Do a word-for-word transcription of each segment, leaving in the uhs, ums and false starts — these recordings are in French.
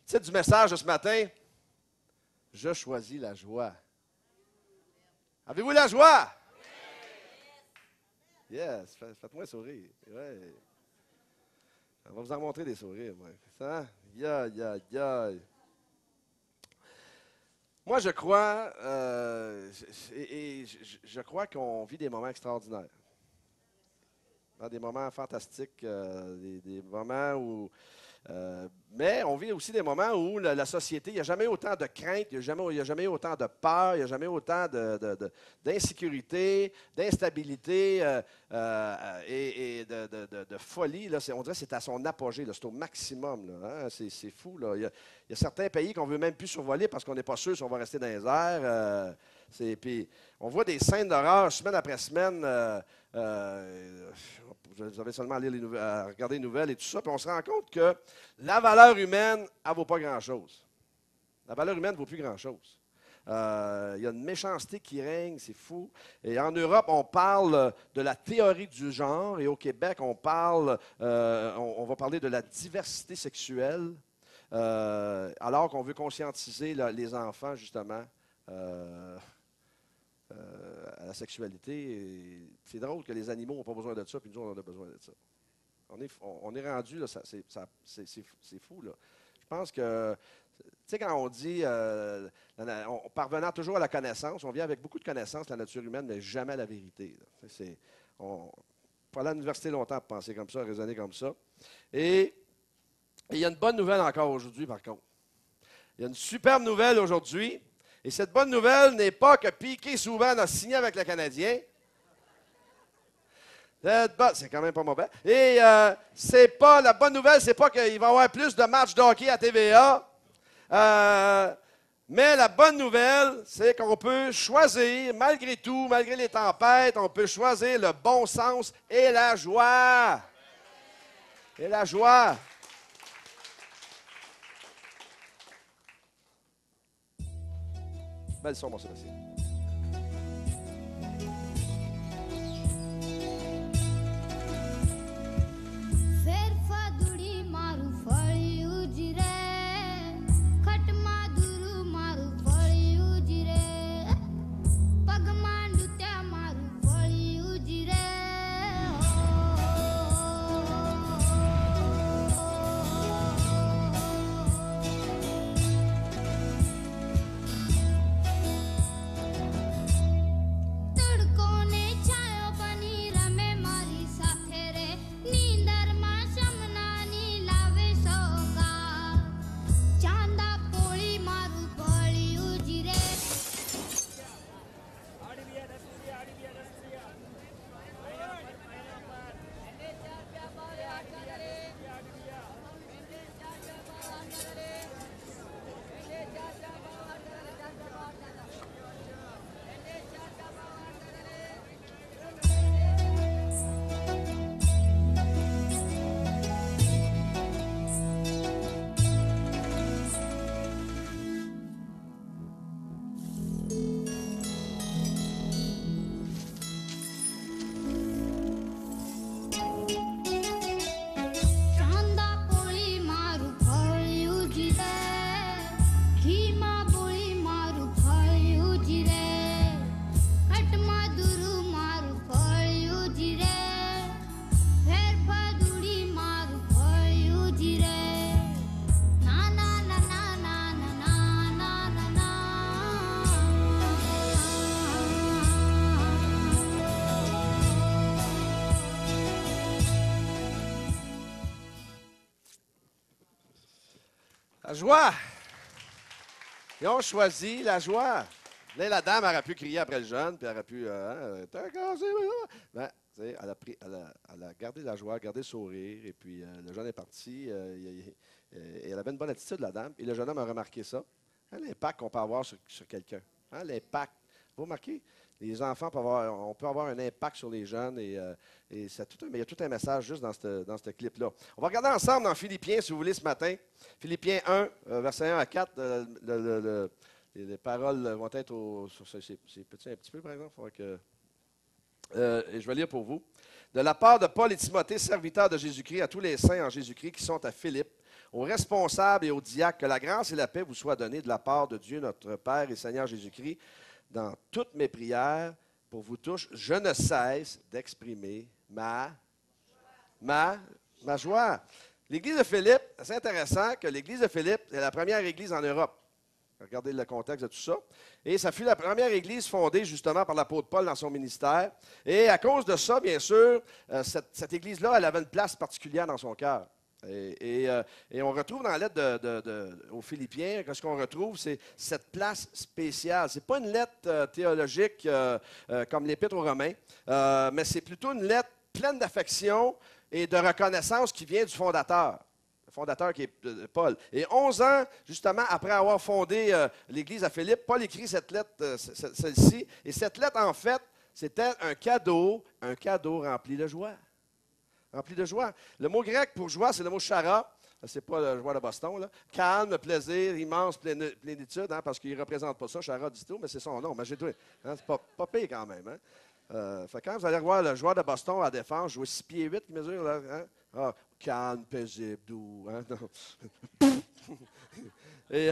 titre du message de ce matin, je choisis la joie. Avez-vous la joie? Yes, faites-moi sourire. Ouais. On va vous en montrer des sourires, moi. Ça? Ya, ya, ya. Moi, je crois, euh, et, et je, je crois qu'on vit des moments extraordinaires. Des moments fantastiques, euh, des, des moments où... Euh, mais on vit aussi des moments où la, la société, il n'y a jamais eu autant de crainte, il n'y a, jamais, a jamais eu autant de peur, il n'y a jamais eu autant de, de, de, d'insécurité, d'instabilité euh, euh, et, et de, de, de, de folie. Là, on dirait que c'est à son apogée, là, c'est au maximum. Là, hein, c'est, c'est fou. Là. Il, y a, il y a certains pays qu'on ne veut même plus survoler parce qu'on n'est pas sûr si on va rester dans les airs. Euh, c'est, puis on voit des scènes d'horreur semaine après semaine. Euh, euh, Vous avez seulement à, lire les nouvelles, à regarder les nouvelles et tout ça, puis on se rend compte que la valeur humaine, elle ne vaut pas grand-chose. La valeur humaine ne vaut plus grand-chose. Euh, il y a une méchanceté qui règne, c'est fou. Et en Europe, on parle de la théorie du genre, et au Québec, on parle, euh, on, on va parler de la diversité sexuelle, euh, alors qu'on veut conscientiser là, les enfants, justement. Euh, Euh, à la sexualité. Et c'est drôle que les animaux n'ont pas besoin de ça, puis nous, on en a besoin de ça. On est, on, on est rendu, là, ça, c'est, ça, c'est, c'est, c'est fou, là. Je pense que, tu sais, quand on dit, euh, on, parvenant toujours à la connaissance, on vient avec beaucoup de connaissances, la nature humaine, mais jamais la vérité. Là. C'est, on faut aller à l'université longtemps pour penser comme ça, raisonner comme ça. Et il y a une bonne nouvelle encore aujourd'hui, par contre. Il y a une superbe nouvelle aujourd'hui. Et cette bonne nouvelle n'est pas que Piquet Souban a signé avec le Canadien. C'est quand même pas mauvais. Et euh, c'est pas la bonne nouvelle, c'est pas qu'il va y avoir plus de matchs de hockey à T V A. Euh, mais la bonne nouvelle, c'est qu'on peut choisir, malgré tout, malgré les tempêtes, on peut choisir le bon sens et la joie. Et la joie. Belle son, mon Sébastien. La joie. Ils ont choisi la joie. Là, la dame aurait pu crier après le jeune, puis elle aurait pu. Euh, T'as cassé, ben, elle, a pris, elle, a, elle a gardé la joie, gardé le sourire, et puis euh, le jeune est parti. Euh, il, il, et elle avait une bonne attitude, la dame, et le jeune homme a remarqué ça. Hein, l'impact qu'on peut avoir sur, sur quelqu'un. Hein, l'impact. Vous remarquez? Les enfants peuvent avoir, on peut avoir un impact sur les jeunes, et, euh, et c'est tout un, mais il y a tout un message juste dans ce dans cette clip-là. On va regarder ensemble dans Philippiens, si vous voulez, ce matin. Philippiens un, euh, versets un à quatre. Euh, le, le, le, les, les paroles vont être au, sur c'est, c'est petit un petit peu, par exemple. Que, euh, et je vais lire pour vous. De la part de Paul et Timothée, serviteurs de Jésus-Christ, à tous les saints en Jésus-Christ qui sont à Philippe, aux responsables et aux diacres, que la grâce et la paix vous soient données de la part de Dieu, notre Père et Seigneur Jésus-Christ, dans toutes mes prières pour vous tous. Je ne cesse d'exprimer ma, ma, ma joie. L'Église de Philippe, c'est intéressant que l'Église de Philippe est la première Église en Europe. Regardez le contexte de tout ça. Et ça fut la première Église fondée justement par l'apôtre Paul dans son ministère. Et à cause de ça, bien sûr, euh, cette, cette Église-là, elle avait une place particulière dans son cœur. Et, et, euh, et on retrouve dans la lettre de, de, de, aux Philippiens, ce qu'on retrouve, c'est cette place spéciale. Ce n'est pas une lettre euh, théologique euh, euh, comme l'Épître aux Romains, euh, mais c'est plutôt une lettre pleine d'affection et de reconnaissance qui vient du fondateur. Le fondateur qui est euh, Paul. Et onze ans, justement, après avoir fondé euh, l'Église à Philippe, Paul écrit cette lettre, euh, celle-ci. Et cette lettre, en fait, c'était un cadeau, un cadeau rempli de joie. Rempli de joie. Le mot grec pour joie, c'est le mot chara. Ce n'est pas la joie de Boston. Là. Calme, plaisir, immense plénitude, hein, parce qu'il ne représente pas ça, chara du tout, mais c'est son nom. Imagine-toi. Hein, c'est pas, pas pire quand même. Hein. Euh, fait quand vous allez voir le joueur de Boston à la défense, jouer six pieds huit, qui mesure, là, hein? Ah, calme, paisible, doux. Hein? et,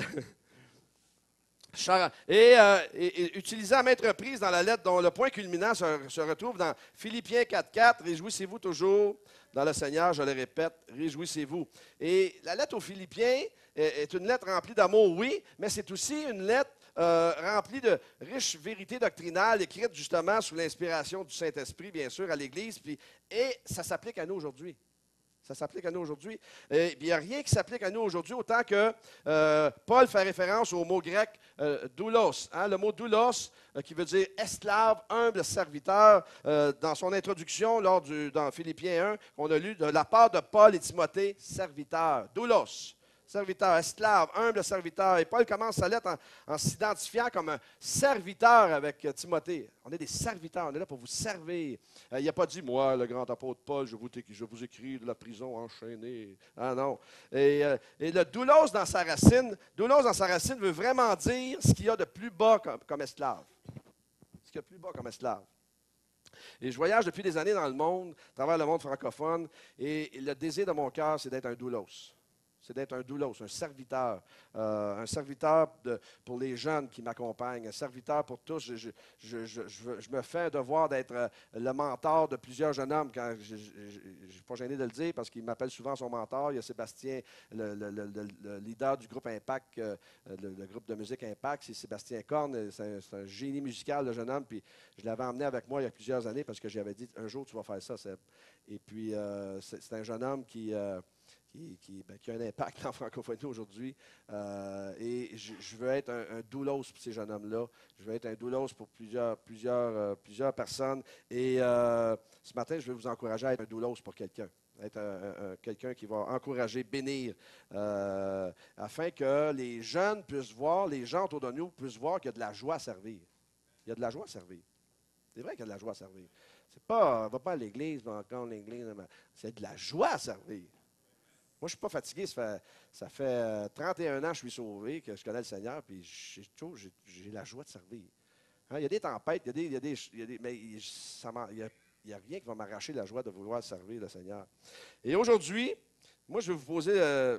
et, euh, et, et utilisé à maintes reprises dans la lettre dont le point culminant se, se retrouve dans Philippiens quatre quatre. Réjouissez-vous toujours dans le Seigneur, je le répète, réjouissez-vous. Et la lettre aux Philippiens est, est une lettre remplie d'amour, oui, mais c'est aussi une lettre Euh, rempli de riches vérités doctrinales écrites justement sous l'inspiration du Saint-Esprit, bien sûr, à l'Église. Puis, et ça s'applique à nous aujourd'hui. Ça s'applique à nous aujourd'hui. Et il n'y a rien qui s'applique à nous aujourd'hui autant que euh, Paul fait référence au mot grec euh, doulos. Hein, le mot doulos, euh, qui veut dire esclave, humble serviteur, euh, dans son introduction lors du, dans Philippiens un, qu'on a lu de la part de Paul et Timothée, serviteur. Doulos. Serviteur, esclave, humble serviteur. Et Paul commence sa lettre en, en s'identifiant comme un serviteur avec euh, Timothée. On est des serviteurs, on est là pour vous servir. Euh, il n'a pas dit, moi, le grand apôtre Paul, je vous, je vous écris de la prison enchaînée. Ah non. Et, euh, et le doulos dans sa racine, doulos dans sa racine veut vraiment dire ce qu'il y a de plus bas comme, comme esclave. Ce qu'il y a de plus bas comme esclave. Et je voyage depuis des années dans le monde, à travers le monde francophone, et, et le désir de mon cœur, c'est d'être un doulos. C'est d'être un doulos, un serviteur, euh, un serviteur de, pour les jeunes qui m'accompagnent, un serviteur pour tous. Je, je, je, je, je me fais un devoir d'être le mentor de plusieurs jeunes hommes. Quand je ne suis pas gêné de le dire parce qu'il m'appelle souvent son mentor. Il y a Sébastien, le, le, le, le, le leader du groupe Impact, euh, le, le groupe de musique Impact, c'est Sébastien Korn. C'est un, c'est un génie musical, le jeune homme. Puis je l'avais emmené avec moi il y a plusieurs années parce que j'avais dit, un jour tu vas faire ça, Seb. Et puis euh, c'est, c'est un jeune homme qui... Euh, Qui, qui, ben, qui a un impact en francophonie aujourd'hui. Euh, et je, je veux être un, un doulos pour ces jeunes hommes-là. Je veux être un doulos pour plusieurs, plusieurs, euh, plusieurs personnes. Et euh, ce matin, je vais vous encourager à être un doulos pour quelqu'un. Être un, un, un, quelqu'un qui va encourager, bénir, euh, afin que les jeunes puissent voir, les gens autour de nous puissent voir qu'il y a de la joie à servir. Il y a de la joie à servir. C'est vrai qu'il y a de la joie à servir. C'est pas, va pas à l'église, va encore à l'église. C'est de la joie à servir. Moi, je ne suis pas fatigué. Ça fait, ça fait trente et un ans que je suis sauvé, que je connais le Seigneur, puis j'ai, j'ai, j'ai la joie de servir. Hein, il y a des tempêtes, il y a des, il y a des, il y a des mais il n'y a, a rien qui va m'arracher la joie de vouloir servir le Seigneur. Et aujourd'hui, moi, je vais vous poser euh,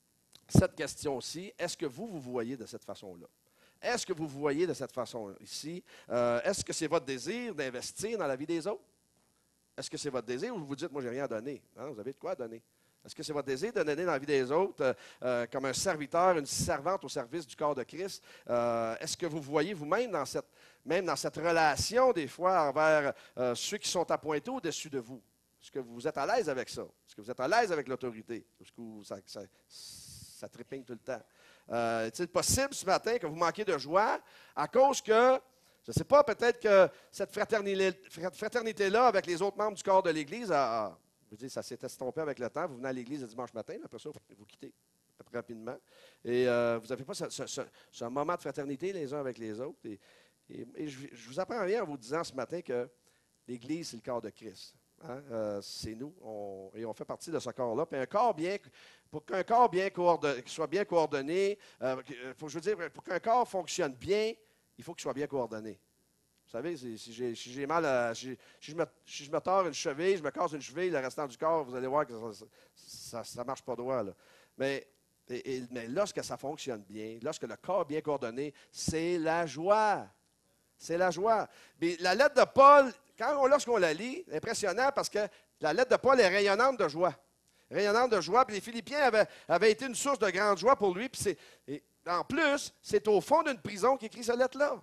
cette question-ci. Est-ce que vous, vous voyez de cette façon-là? Est-ce que vous vous voyez de cette façon ici? Euh, est-ce que c'est votre désir d'investir dans la vie des autres? Est-ce que c'est votre désir ou vous vous dites, moi, je n'ai rien à donner? Hein, vous avez de quoi donner? Est-ce que c'est votre désir de donner dans la vie des autres euh, euh, comme un serviteur, une servante au service du corps de Christ? Euh, est-ce que vous voyez vous-même dans cette, même dans cette relation, des fois, envers euh, ceux qui sont appointés au-dessus de vous? Est-ce que vous êtes à l'aise avec ça? Est-ce que vous êtes à l'aise avec l'autorité? Est-ce que vous, ça, ça, ça trépigne tout le temps? Euh, est-il possible ce matin que vous manquiez de joie à cause que, je ne sais pas, peut-être que cette fraternité-là avec les autres membres du corps de l'Église a... a Je veux dire, ça s'est estompé avec le temps. Vous venez à l'église le dimanche matin, après ça, vous quittez rapidement. Et euh, vous n'avez pas ce, ce, ce, ce moment de fraternité les uns avec les autres. Et, et, et je, je vous apprends rien en vous disant ce matin que l'Église, c'est le corps de Christ. Hein? Euh, c'est nous. On, et on fait partie de ce corps-là. Puis un corps bien, pour qu'un corps bien coordonné, soit bien coordonné, euh, faut, je veux dire, pour qu'un corps fonctionne bien, il faut qu'il soit bien coordonné. Vous savez, si, si, j'ai, si j'ai mal à, si, si, je me, si je me tords une cheville, je me casse une cheville, le restant du corps, vous allez voir que ça ne marche pas droit. Là. Mais Et, et, mais lorsque ça fonctionne bien, lorsque le corps est bien coordonné, c'est la joie. C'est la joie. Mais la lettre de Paul, quand on, lorsqu'on la lit, c'est impressionnant parce que la lettre de Paul est rayonnante de joie. Rayonnante de joie. Puis les Philippiens avaient, avaient été une source de grande joie pour lui. Puis c'est, et en plus, c'est au fond d'une prison qu'il écrit cette lettre-là.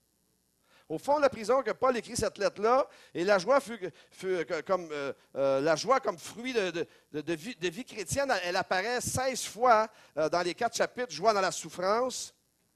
Au fond de la prison que Paul écrit cette lettre-là, et la joie fut, fut comme euh, euh, la joie comme fruit de, de, de, de, vie, de vie chrétienne, elle apparaît seize fois euh, dans les quatre chapitres, joie dans la souffrance,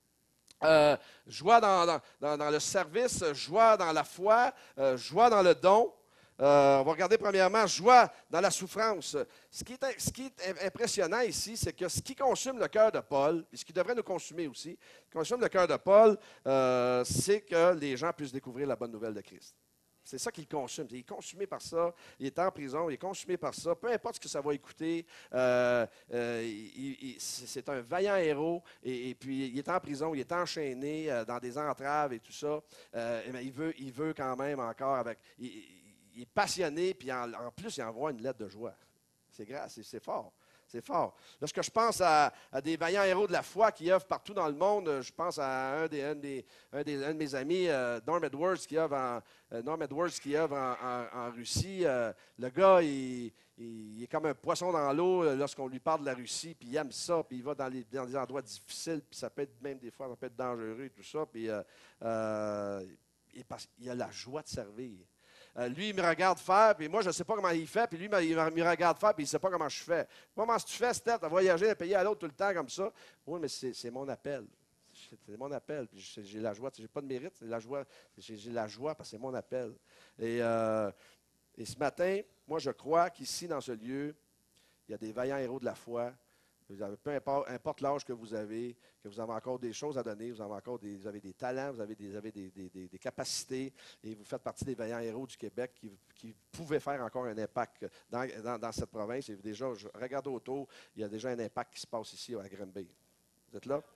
euh, joie dans, dans, dans, dans le service, joie dans la foi, euh, joie dans le don. Euh, on va regarder premièrement joie dans la souffrance. Ce qui est, ce qui est impressionnant ici, c'est que ce qui consume le cœur de Paul, et ce qui devrait nous consumer aussi, ce qui consume le cœur de Paul, euh, c'est que les gens puissent découvrir la bonne nouvelle de Christ. C'est ça qu'il consume. Il est consumé par ça. Il est en prison. Il est consumé par ça. Peu importe ce que ça va écouter, euh, euh, il, il, c'est un vaillant héros. Et, et puis, il est en prison. Il est enchaîné euh, dans des entraves et tout ça. Euh, mais il veut, il veut quand même encore avec... Il, il est passionné, puis en, en plus, il envoie une lettre de joie. C'est grâce, c'est fort. C'est fort. Lorsque je pense à, à des vaillants héros de la foi qui œuvrent partout dans le monde, je pense à un, des, un, des, un, des, un de mes amis, euh, Norm Edwards, qui œuvre en, euh, Norm Edwards, qui œuvre en, en, en Russie. Euh, le gars, il, il, il est comme un poisson dans l'eau lorsqu'on lui parle de la Russie, puis il aime ça, puis il va dans, les, dans des endroits difficiles, puis ça peut être même des fois, ça peut être dangereux et tout ça, puis euh, euh, il, il a la joie de servir. Euh, lui, il me regarde faire, puis moi, je ne sais pas comment il fait, puis lui, il me regarde faire, puis il ne sait pas comment je fais. Comment tu fais, Steph, à voyager d'un pays à l'autre tout le temps comme ça? Oui, mais c'est mon appel. C'est mon appel. J'ai la joie. Je n'ai pas de mérite, c'est la joie. J'ai la joie parce que c'est mon appel. Et, euh, et ce matin, moi, je crois qu'ici, dans ce lieu, il y a des vaillants héros de la foi. Vous avez, peu importe, importe l'âge que vous avez, que vous avez encore des choses à donner, vous avez encore des, vous avez des talents, vous avez, des, vous avez des, des, des, des capacités, et vous faites partie des vaillants héros du Québec qui, qui pouvaient faire encore un impact dans, dans, dans cette province. Et déjà, je regarde autour, il y a déjà un impact qui se passe ici à Granby. Vous êtes là?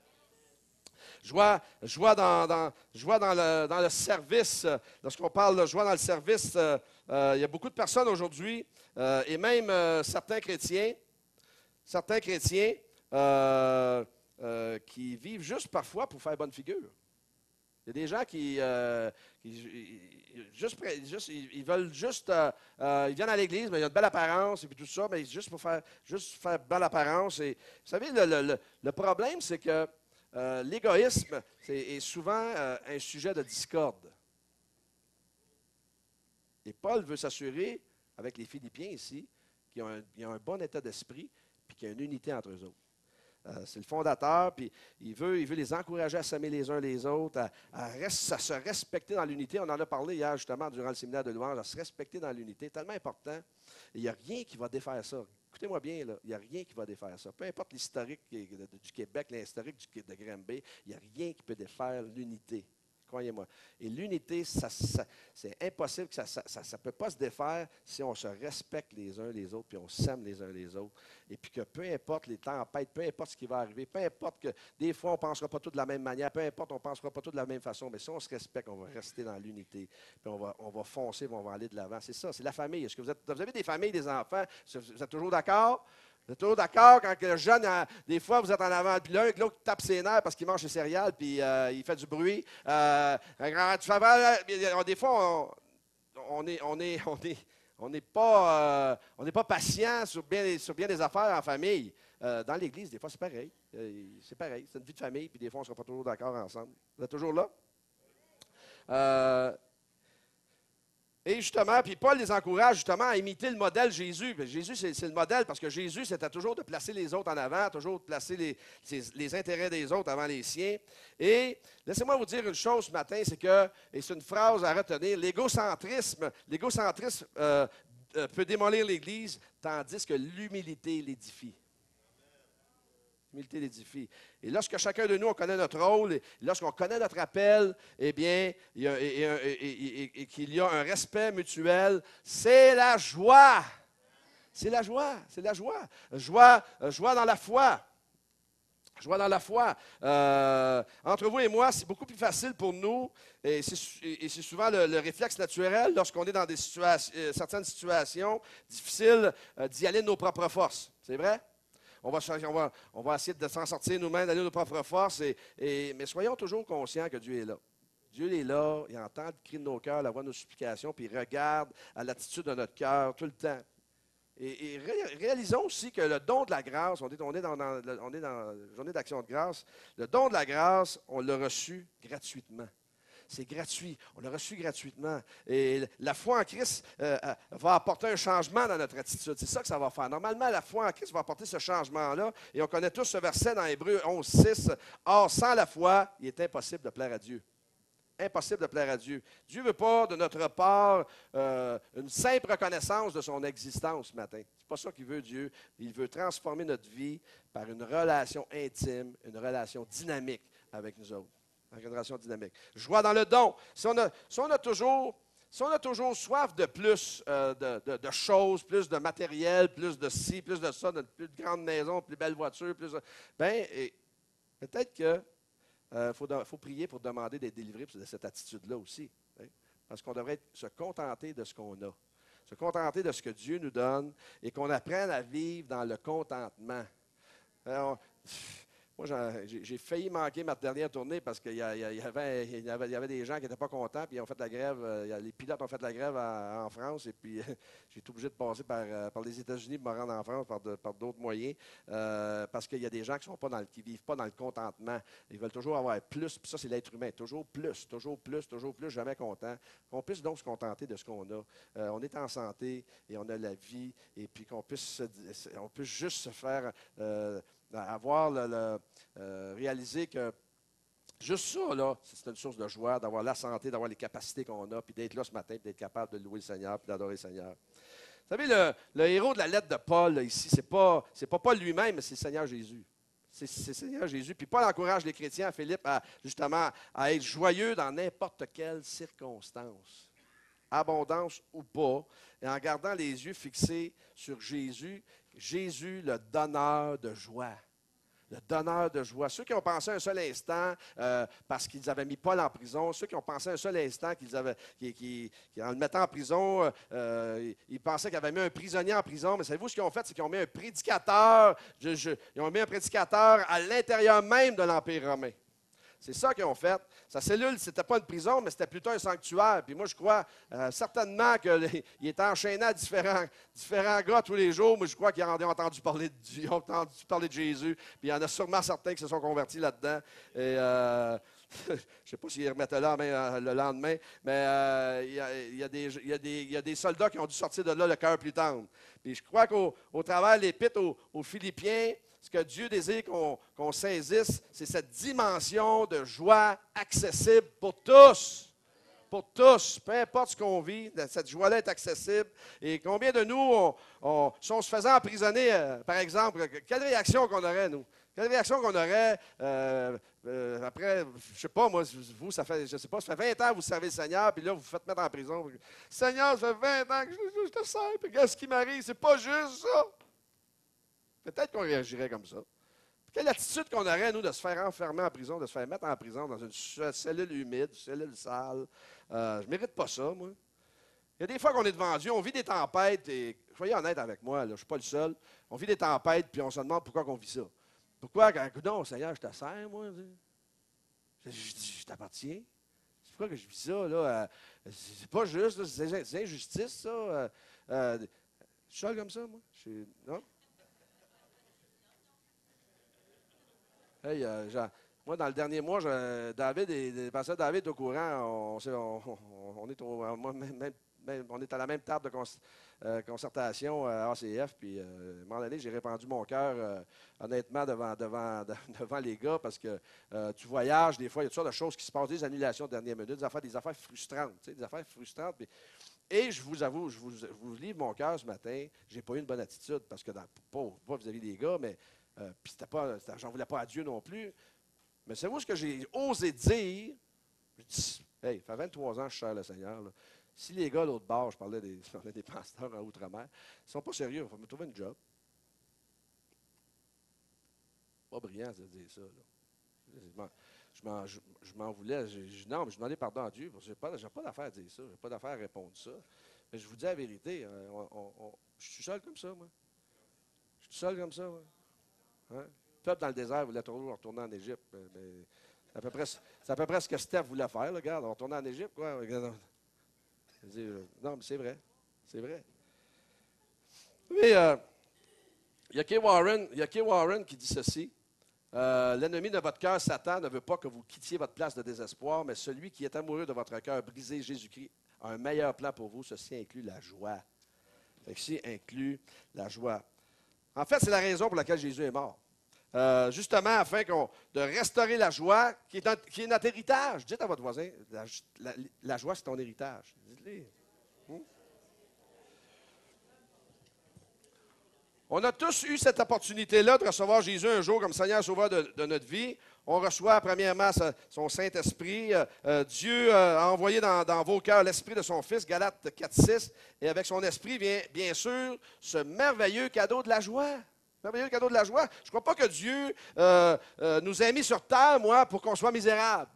Joie, joie, dans, dans, joie dans, le, dans le service. Lorsqu'on parle de joie dans le service, euh, euh, il y a beaucoup de personnes aujourd'hui, euh, et même euh, certains chrétiens, Certains chrétiens euh, euh, qui vivent juste parfois pour faire bonne figure. Il y a des gens qui, euh, qui juste, juste, ils veulent juste, euh, euh, ils viennent à l'église, mais il y a une belle apparence et puis tout ça, mais juste pour faire, juste faire belle apparence. Et, vous savez, le, le, le problème, c'est que euh, l'égoïsme est souvent euh, un sujet de discorde. Et Paul veut s'assurer, avec les Philippiens ici, qu'ils ont, ont un bon état d'esprit, puis qu'il y a une unité entre eux autres. Euh, c'est le fondateur, puis il veut, il veut les encourager à s'aimer les uns les autres, à, à, rest, à se respecter dans l'unité. On en a parlé hier, justement, durant le séminaire de louange, à se respecter dans l'unité, tellement important. Et il n'y a rien qui va défaire ça. Écoutez-moi bien, là, il n'y a rien qui va défaire ça. Peu importe l'historique du Québec, l'historique de Granby, il n'y a rien qui peut défaire l'unité. Croyez-moi. Et l'unité, ça, ça, c'est impossible, que ça ne peut pas se défaire si on se respecte les uns les autres, puis on s'aime les uns les autres. Et puis que peu importe les tempêtes, peu importe ce qui va arriver, peu importe que des fois on ne pensera pas tout de la même manière, peu importe on ne pensera pas tout de la même façon, mais si on se respecte, on va rester dans l'unité, puis on va, on va foncer, puis on va aller de l'avant. C'est ça, c'est la famille. Est-ce que vous, êtes, vous avez des familles, des enfants? Vous êtes toujours d'accord? Vous êtes toujours d'accord quand le jeune, des fois, vous êtes en avant, puis l'un, l'autre tape ses nerfs parce qu'il mange ses céréales, puis euh, il fait du bruit. Euh, tu fais, des fois, on n'est on est, on est, on est pas, euh, on n'est pas patient sur bien, sur bien des affaires en famille. Euh, dans l'Église, des fois, c'est pareil. Euh, c'est pareil. C'est une vie de famille, puis des fois, on ne sera pas toujours d'accord ensemble. Vous êtes toujours là? Euh, Et justement, puis Paul les encourage justement à imiter le modèle Jésus. Puis Jésus, c'est le modèle parce que Jésus, c'était toujours de placer les autres en avant, toujours de placer les, les, les intérêts des autres avant les siens. Et laissez-moi vous dire une chose ce matin, c'est que, et c'est une phrase à retenir, l'égocentrisme, l'égocentrisme euh, euh, peut démolir l'Église, tandis que l'humilité l'édifie. L'humilité l'édifie. Et lorsque chacun de nous, on connaît notre rôle, et lorsqu'on connaît notre appel, eh bien, il y a, et, et, et, et, et qu'il y a un respect mutuel, c'est la joie. C'est la joie, c'est la joie. Joie, joie dans la foi. Joie dans la foi. Euh, entre vous et moi, c'est beaucoup plus facile pour nous, et c'est souvent le, le réflexe naturel lorsqu'on est dans des situations, certaines situations difficiles, euh, d'y aller de nos propres forces. C'est vrai? on va, on va, on va essayer de s'en sortir nous-mêmes, d'aller de nos propres forces. Et, et, mais soyons toujours conscients que Dieu est là. Dieu est là, il entend le cri de nos cœurs, la voix de nos supplications, puis il regarde à l'attitude de notre cœur tout le temps. Et, et ré, réalisons aussi que le don de la grâce, on est, on est dans, dans, on est dans la journée d'action de grâce, le don de la grâce, on l'a reçu gratuitement. C'est gratuit. On l'a reçu gratuitement. Et la foi en Christ euh, va apporter un changement dans notre attitude. C'est ça que ça va faire. Normalement, la foi en Christ va apporter ce changement-là. Et on connaît tous ce verset dans Hébreux onze six. Or, sans la foi, il est impossible de plaire à Dieu. Impossible de plaire à Dieu. Dieu ne veut pas, de notre part, euh, une simple reconnaissance de son existence ce matin. Ce n'est pas ça qu'il veut, Dieu. Il veut transformer notre vie par une relation intime, une relation dynamique avec nous autres. Une relation dynamique. Joie dans le don. Si on a, si on a, toujours, si on a toujours soif de plus euh, de, de, de choses, plus de matériel, plus de ci, plus de ça, de plus de grandes maisons, plus belles voitures, plus de, bien, peut-être que il euh, faut, faut prier pour demander d'être délivré de cette attitude-là aussi. Hein? Parce qu'on devrait être, se contenter de ce qu'on a. Se contenter de ce que Dieu nous donne et qu'on apprenne à vivre dans le contentement. Alors, moi, j'ai, j'ai failli manquer ma dernière tournée parce qu'il y, y, y, avait, y, avait, y avait des gens qui n'étaient pas contents, puis ils ont fait la grève. Euh, les pilotes ont fait la grève à, en France, et puis j'ai été obligé de passer par, euh, par les États-Unis pour me rendre en France par, de, par d'autres moyens, euh, parce qu'il y a des gens qui ne vivent pas dans le contentement. Ils veulent toujours avoir plus, puis ça, c'est l'être humain. Toujours plus, toujours plus, toujours plus, jamais content. Qu'on puisse donc se contenter de ce qu'on a. Euh, on est en santé et on a la vie, et puis qu'on puisse, on puisse juste se faire... Euh, avoir le, le euh, réalisé que juste ça, là, c'est une source de joie, d'avoir la santé, d'avoir les capacités qu'on a, puis d'être là ce matin, puis d'être capable de louer le Seigneur, puis d'adorer le Seigneur. Vous savez, le, le héros de la lettre de Paul, là, ici, ce n'est pas, c'est pas Paul lui-même, mais c'est le Seigneur Jésus. C'est, c'est le Seigneur Jésus. Puis Paul encourage les chrétiens, Philippe, à, justement, à être joyeux dans n'importe quelle circonstance. Abondance ou pas, et en gardant les yeux fixés sur Jésus, Jésus, le donneur de joie. Le donneur de joie. Ceux qui ont pensé un seul instant, euh, parce qu'ils avaient mis Paul en prison, ceux qui ont pensé un seul instant qu'ils avaient, qui, qui, qui, en le mettant en prison, euh, ils pensaient qu'ils avaient mis un prisonnier en prison, mais savez-vous ce qu'ils ont fait? C'est qu'ils ont mis un prédicateur, je, je, ils ont mis un prédicateur à l'intérieur même de l'Empire romain. C'est ça qu'ils ont fait. Sa cellule, ce n'était pas une prison, mais c'était plutôt un sanctuaire. Puis moi, je crois euh, certainement qu'il était enchaîné à différents, différents gars tous les jours. Moi, je crois qu'ils ont entendu parler de Dieu, ils ont entendu parler de Jésus. Puis il y en a sûrement certains qui se sont convertis là-dedans. Et euh, je ne sais pas s'ils remettaient là euh, le lendemain, mais euh, il, y a, il, y a des, il, y a des, il y a des soldats qui ont dû sortir de là le cœur plus tendre. Puis je crois qu'au au travers de l'épître aux, aux Philippiens, ce que Dieu désire qu'on, qu'on saisisse, c'est cette dimension de joie accessible pour tous. Pour tous, peu importe ce qu'on vit, cette joie-là est accessible. Et combien de nous, on, on, si on se faisait emprisonner, euh, par exemple, quelle réaction qu'on aurait, nous? Quelle réaction qu'on aurait euh, euh, après, je ne sais pas, moi, vous, ça fait, je sais pas, ça fait vingt ans que vous servez le Seigneur, puis là, vous vous faites mettre en prison. Seigneur, ça fait vingt ans que je, je te sers, puis qu'est-ce qui m'arrive? C'est pas juste ça. Peut-être qu'on réagirait comme ça. Quelle attitude qu'on aurait, nous, de se faire enfermer en prison, de se faire mettre en prison dans une cellule humide, une cellule sale. Euh, je ne mérite pas ça, moi. Il y a des fois qu'on est devant Dieu, on vit des tempêtes, et soyez honnête avec moi, là, je ne suis pas le seul. On vit des tempêtes, puis on se demande pourquoi on vit ça. Pourquoi, quand, non, Seigneur, je te sers, moi. Je, je, je t'appartiens. C'est pourquoi que je vis ça, là. Euh, c'est pas juste, là, c'est, c'est injustice, ça. Euh, euh, je suis seul comme ça, moi. Je suis, non? Hey, euh, Jean, moi, dans le dernier mois, je, David et le pasteur David est au courant. On, on, on, on, est au, moi, même, même, on est à la même table de cons, euh, concertation euh, A C F. Puis, euh, à un moment donné, j'ai répandu mon cœur, euh, honnêtement, devant, devant, devant les gars, parce que euh, tu voyages, des fois, il y a toutes sortes de choses qui se passent, des annulations de dernière minute, des affaires, des affaires frustrantes. Tu sais, des affaires frustrantes. Puis, et je vous avoue, je vous, je vous livre mon cœur ce matin, j'ai pas eu une bonne attitude, parce que, dans, pas, pas vis-à-vis des gars, mais. Euh, puis c'était pas, c'était, j'en voulais pas à Dieu non plus. Mais c'est moi ce que j'ai osé dire. Je dis, hey, ça fait vingt-trois ans que je sers le Seigneur. Là. Si les gars, l'autre bord, je parlais des, je parlais des pasteurs en Outre-mer, ils ne sont pas sérieux, il faut me trouver une job. Pas brillant de dire ça. Là. Je, m'en, je, m'en, je, je m'en voulais. Je, je, non, mais je demandais pardon à Dieu. Je n'ai pas, pas d'affaire à dire ça. Je n'ai pas d'affaire à répondre ça. Mais je vous dis la vérité. On, on, on, je suis seul comme ça, moi. Je suis seul comme ça, moi. Hein? Le peuple dans le désert voulait toujours retourner en Égypte. Mais c'est à peu près, c'est à peu près ce que Steph voulait faire. Là, regarde, retourner en Égypte, quoi. Dis, non, mais c'est vrai. C'est vrai. Mais euh, il y a Kay Warren, il y a Kay Warren qui dit ceci. Euh, L'ennemi de votre cœur, Satan, ne veut pas que vous quittiez votre place de désespoir, mais celui qui est amoureux de votre cœur brisé, Jésus-Christ, a un meilleur plan pour vous. Ceci inclut la joie. Ceci inclut la joie. En fait, c'est la raison pour laquelle Jésus est mort. Euh, justement, afin qu'on, de restaurer la joie, qui est, un, qui est notre héritage. Dites à votre voisin, la, la, la joie, c'est ton héritage. Dites-le. Hmm? On a tous eu cette opportunité-là de recevoir Jésus un jour comme Seigneur Sauveur de, de notre vie. On reçoit premièrement sa, son Saint-Esprit. Euh, euh, Dieu euh, a envoyé dans, dans vos cœurs l'Esprit de son Fils, Galates quatre six. Et avec son Esprit vient bien sûr ce merveilleux cadeau de la joie. Merveilleux cadeau de la joie. Je ne crois pas que Dieu euh, euh, nous a mis sur terre, moi, pour qu'on soit misérable.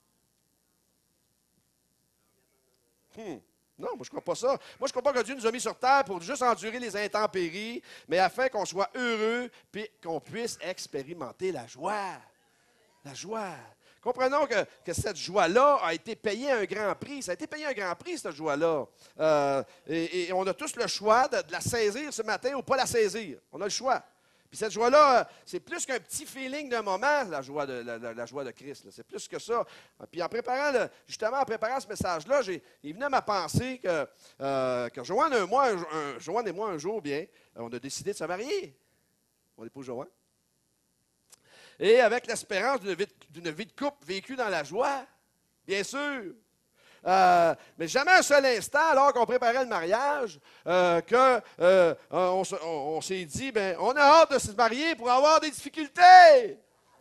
Hmm. Non, moi, je ne crois pas ça. Moi, je ne crois pas que Dieu nous a mis sur terre pour juste endurer les intempéries, mais afin qu'on soit heureux et qu'on puisse expérimenter la joie. La joie. Comprenons que, que cette joie-là a été payée un grand prix. Ça a été payé un grand prix, cette joie-là. Euh, et, et on a tous le choix de, de la saisir ce matin ou pas la saisir. On a le choix. Puis cette joie-là, c'est plus qu'un petit feeling d'un moment, la joie de, la, la, la joie de Christ. C'est plus que ça. Puis en préparant, le, justement, en préparant ce message-là, j'ai, il venait à ma pensée que, euh, que Joanne, et moi, un, un, Joanne et moi, un jour, bien, on a décidé de se marier. Mon épouse Joanne. Et avec l'espérance d'une vie, d'une vie de couple vécue dans la joie, bien sûr. Euh, mais jamais un seul instant, alors qu'on préparait le mariage, euh, qu'on euh, on, on, on s'est dit, ben, on a hâte de se marier pour avoir des difficultés.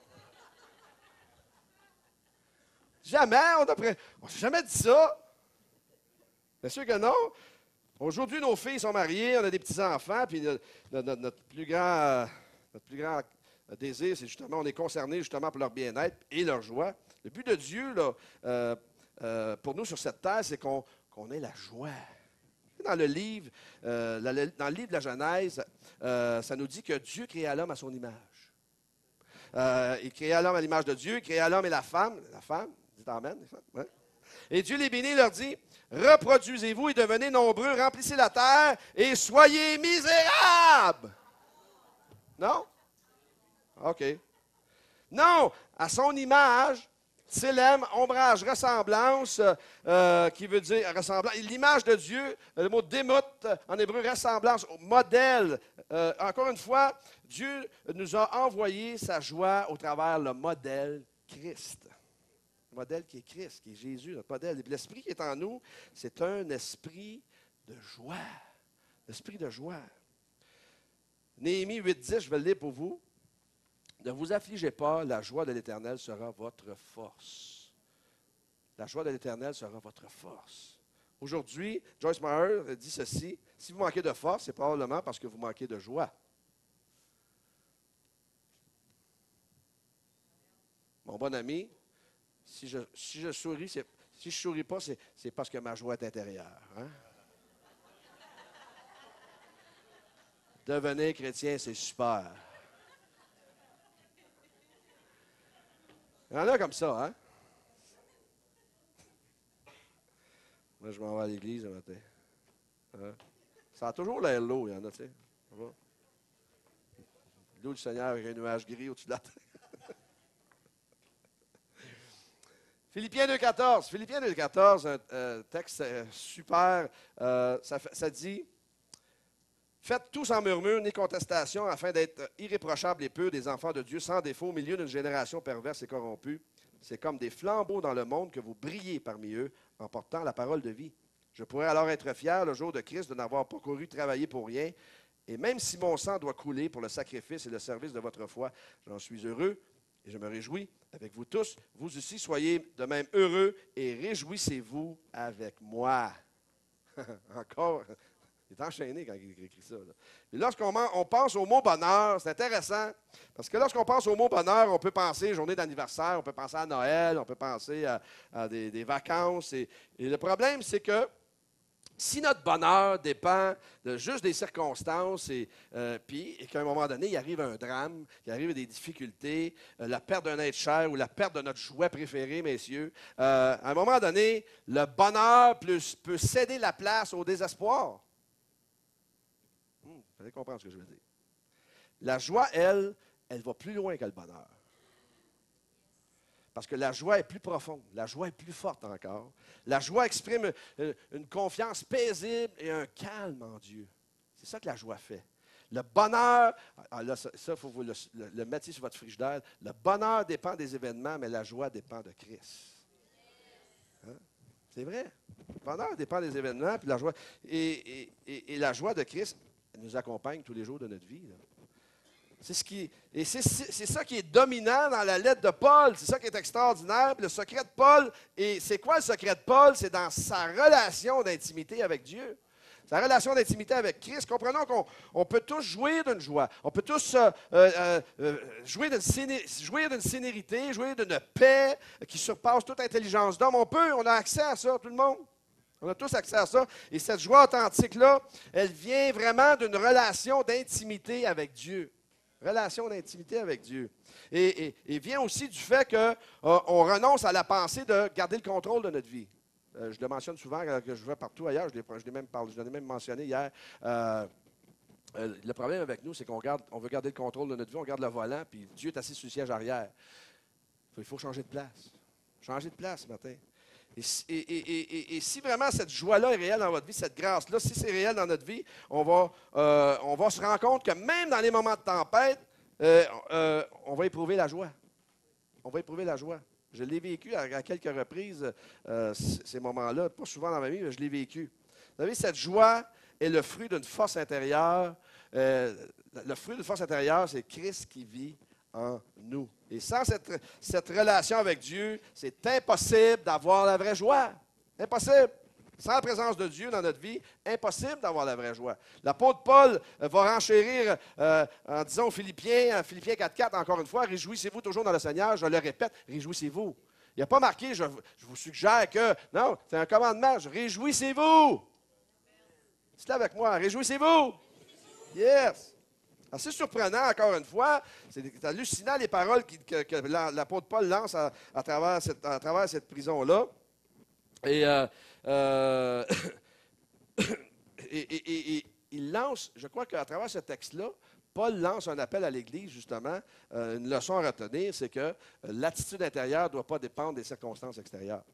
Jamais, on n'a on s'est jamais dit ça. Bien sûr que non. Aujourd'hui, nos filles sont mariées, on a des petits-enfants, puis notre, notre, notre plus grand, notre plus grand désir, c'est justement, on est concerné justement pour leur bien-être et leur joie. Le but de Dieu, là, euh, Euh, pour nous sur cette terre, c'est qu'on qu'on ait la joie. Dans le livre, euh, la, dans le livre de la Genèse, euh, ça nous dit que Dieu créa l'homme à son image. Euh, il créa l'homme à l'image de Dieu, il créa l'homme et la femme. La femme, dites amen. Ouais. Et Dieu les bénit et leur dit, reproduisez-vous et devenez nombreux, remplissez la terre et soyez misérables. Non? OK. Non, à son image, Tselem, ombrage, ressemblance, euh, qui veut dire ressemblance. L'image de Dieu, le mot démote en hébreu, ressemblance, modèle. Euh, encore une fois, Dieu nous a envoyé sa joie au travers le modèle Christ. Le modèle qui est Christ, qui est Jésus, notre modèle. L'esprit qui est en nous, c'est un esprit de joie. L'esprit de joie. Néhémie huit dix, je vais le lire pour vous. Ne vous affligez pas, la joie de l'Éternel sera votre force. La joie de l'Éternel sera votre force. Aujourd'hui, Joyce Meyer dit ceci, si vous manquez de force, c'est probablement parce que vous manquez de joie. Mon bon ami, si je, si je souris, c'est, si je ne souris pas, c'est, c'est parce que ma joie est intérieure. Hein? Devenir chrétien, c'est super. Il y en a comme ça, hein? Moi, je m'en vais à l'église le matin. Hein? Ça a toujours l'air lourd, il y en a, tu sais. L'eau du Seigneur avec un nuage gris au-dessus de la tête. Philippiens deux quatorze. Philippiens deux quatorze, un euh, texte euh, super. Euh, ça, ça dit, « Faites tout sans murmure ni contestation, afin d'être irréprochables et purs des enfants de Dieu, sans défaut, au milieu d'une génération perverse et corrompue. C'est comme des flambeaux dans le monde que vous brillez parmi eux, en portant la parole de vie. Je pourrais alors être fier le jour de Christ de n'avoir pas couru travailler pour rien, et même si mon sang doit couler pour le sacrifice et le service de votre foi, j'en suis heureux et je me réjouis avec vous tous. Vous aussi, soyez de même heureux et réjouissez-vous avec moi. » Encore, il est enchaîné quand il écrit ça. Là. Et lorsqu'on on pense au mot bonheur, c'est intéressant, parce que lorsqu'on pense au mot bonheur, on peut penser journée d'anniversaire, on peut penser à Noël, on peut penser à, à des, des vacances. Et, et le problème, c'est que Si notre bonheur dépend de juste des circonstances et, euh, puis, et qu'à un moment donné, il arrive un drame, il arrive des difficultés, euh, la perte d'un être cher ou la perte de notre jouet préféré, messieurs, euh, à un moment donné, le bonheur peut, peut céder la place au désespoir. Hum, vous allez comprendre ce que je veux dire. La joie, elle, elle va plus loin que le bonheur. Parce que la joie est plus profonde, la joie est plus forte encore. La joie exprime une, une confiance paisible et un calme en Dieu. C'est ça que la joie fait. Le bonheur, ah là, ça, il faut vous le, le, le mettre sur votre frigidaire. Le bonheur dépend des événements, mais la joie dépend de Christ. Hein? C'est vrai. Le bonheur dépend des événements, puis la joie. Et, et, et, et la joie de Christ nous accompagne tous les jours de notre vie. Là. C'est ce qui, et c'est, c'est ça qui est dominant dans la lettre de Paul. C'est ça qui est extraordinaire. Puis le secret de Paul, et c'est quoi le secret de Paul? C'est dans sa relation d'intimité avec Dieu. Sa relation d'intimité avec Christ. Comprenons qu'on on peut tous jouir d'une joie. On peut tous euh, euh, euh, jouir, d'une séné, jouir d'une sénérité, jouir d'une paix qui surpasse toute intelligence d'homme. On peut, on a accès à ça, tout le monde. On a tous accès à ça. Et cette joie authentique-là, elle vient vraiment d'une relation d'intimité avec Dieu. Relation d'intimité avec Dieu. Et, et, et vient aussi du fait qu'on euh, renonce à la pensée de garder le contrôle de notre vie. Euh, je le mentionne souvent euh, que je vais partout ailleurs. Je l'ai, je l'ai même, parlé, je l'ai même mentionné hier. Euh, euh, le problème avec nous, c'est qu'on garde, on veut garder le contrôle de notre vie, on garde le volant, puis Dieu est assis sur le siège arrière. Il faut changer de place. Changer de place ce matin. Et, et, et, et, et si vraiment cette joie-là est réelle dans votre vie, cette grâce-là, si c'est réel dans notre vie, on va, euh, on va se rendre compte que même dans les moments de tempête, euh, euh, on va éprouver la joie. On va éprouver la joie. Je l'ai vécu à, à quelques reprises, euh, ces moments-là, pas souvent dans ma vie, mais je l'ai vécu. Vous savez, cette joie est le fruit d'une force intérieure. Euh, le fruit d'une force intérieure, c'est Christ qui vit en nous. Et sans cette, cette relation avec Dieu, c'est impossible d'avoir la vraie joie. Impossible. Sans la présence de Dieu dans notre vie, impossible d'avoir la vraie joie. L'apôtre Paul va renchérir euh, en disant aux Philippiens, en Philippiens quatre quatre, encore une fois, « Réjouissez-vous toujours dans le Seigneur. » Je le répète, réjouissez-vous. Il n'y a pas marqué, je, je vous suggère que, non, c'est un commandement, je, réjouissez-vous. Dites-le avec moi, réjouissez-vous. Yes. C'est surprenant, encore une fois, c'est hallucinant les paroles que, que l'apôtre Paul lance à, à, travers, cette, à travers cette prison-là. Et, euh, euh, et, et, et, et il lance, je crois qu'à travers ce texte-là, Paul lance un appel à l'Église, justement, euh, une leçon à retenir, c'est que euh, l'attitude intérieure ne doit pas dépendre des circonstances extérieures.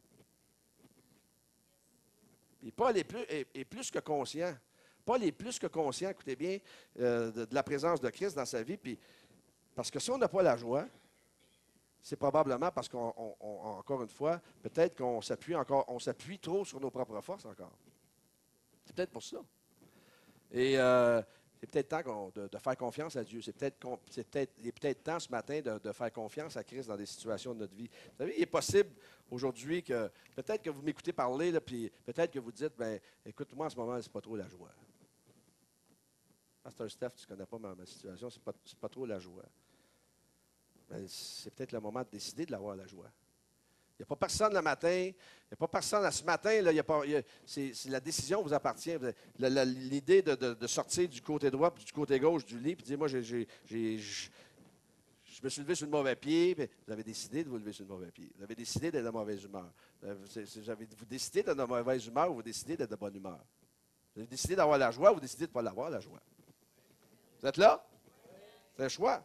Et Paul est plus, est, est plus que conscient. Paul est plus que conscient, écoutez bien, euh, de, de la présence de Christ dans sa vie. Puis, parce que si on n'a pas la joie, c'est probablement parce qu'on, on, on, encore une fois, peut-être qu'on s'appuie encore, on s'appuie trop sur nos propres forces encore. C'est peut-être pour ça. Et euh, c'est peut-être temps qu'on, de, de faire confiance à Dieu. C'est peut-être, c'est peut-être, il est peut-être temps ce matin de, de faire confiance à Christ dans des situations de notre vie. Vous savez, il est possible aujourd'hui que, peut-être que vous m'écoutez parler, là, puis peut-être que vous dites, ben, écoute-moi, en ce moment, c'est pas trop la joie. Pasteur Steph, tu ne connais pas ma, ma situation, ce n'est pas, pas trop la joie. Mais c'est peut-être le moment de décider de l'avoir, la joie. Il n'y a pas personne le matin, il n'y a pas personne à ce matin, là, il y a pas, il y a, c'est, c'est la décision vous appartient. La, la, l'idée de, de, de sortir du côté droit et du côté gauche du lit, puis dire, moi, j'ai, j'ai, j'ai, je me suis levé sur le mauvais pied, puis vous avez décidé de vous lever sur le mauvais pied. Vous avez décidé d'être de mauvaise humeur. Vous, avez, vous décidez d'être de mauvaise humeur ou vous décidez d'être de bonne humeur. Vous avez décidé d'avoir la joie ou vous décidez de ne pas l'avoir, la joie. Vous êtes là? C'est un choix.